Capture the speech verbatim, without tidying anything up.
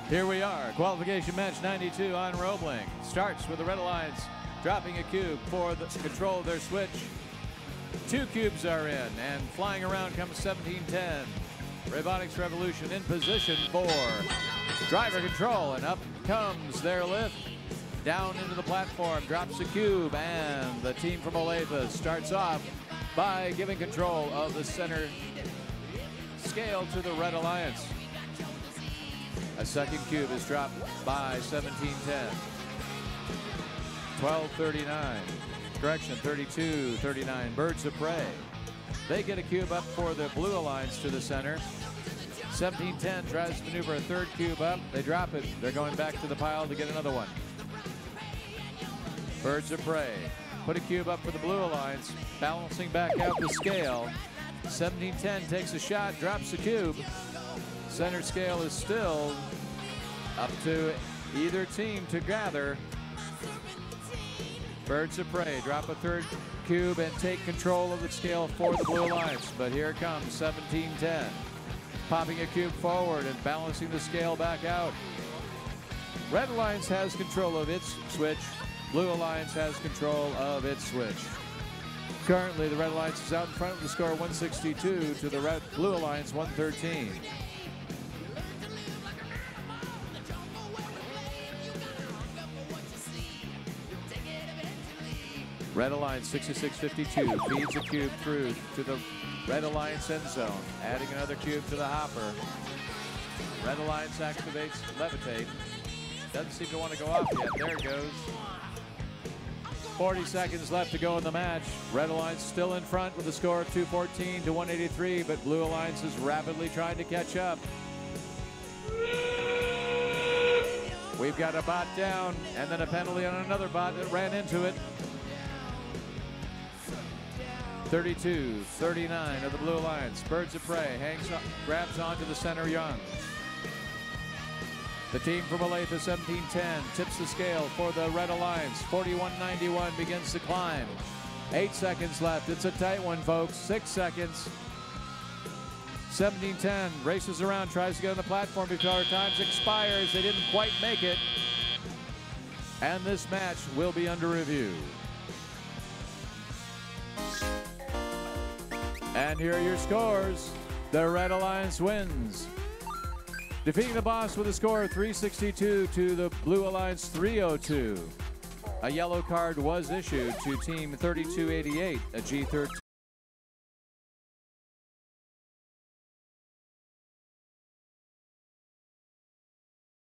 Here we are, qualification match ninety-two on Roebling. Starts with the Red Alliance dropping a cube for the control of their switch. Two cubes are in, and flying around comes seventeen ten. Robotics Revolution in position for driver control, and up comes their lift. Down into the platform, drops a cube, and the team from Olathe starts off by giving control of the center scale to the Red Alliance. A second cube is dropped by seventeen ten. twelve thirty-nine. Correction, thirty-two thirty-nine. Birds of Prey. They get a cube up for the Blue Alliance to the center. seventeen ten tries to maneuver a third cube up. They drop it. They're going back to the pile to get another one. Birds of Prey put a cube up for the Blue Alliance, balancing back out the scale. seventeen ten takes a shot, drops the cube. Center scale is still up to either team to gather. Birds of Prey drop a third cube and take control of the scale for the Blue Alliance. But here comes seventeen ten. Popping a cube forward and balancing the scale back out. Red Alliance has control of its switch. Blue Alliance has control of its switch. Currently, the Red Alliance is out in front of the score one sixty-two to the Red Blue Alliance one thirteen. Red Alliance sixty-six fifty-two feeds a cube through to the Red Alliance end zone, adding another cube to the hopper. Red Alliance activates Levitate. Doesn't seem to want to go off yet. There it goes. forty seconds left to go in the match. Red Alliance still in front with a score of two fourteen to one eighty-three, but Blue Alliance is rapidly trying to catch up. We've got a bot down, and then a penalty on another bot that ran into it. thirty-two thirty-nine of the Blue Alliance. Birds of Prey hangs up, grabs onto the center young. The team from Olathe seventeen ten tips the scale for the Red Alliance. forty-one ninety-one begins to climb. Eight seconds left. It's a tight one, folks. Six seconds. seventeen ten races around, tries to get on the platform before our times expires. They didn't quite make it. And this match will be under review. And here are your scores. The Red Alliance wins, defeating the boss with a score of three sixty-two to the Blue Alliance three oh two. A yellow card was issued to team thirty-two eighty-eight, a G thirteen.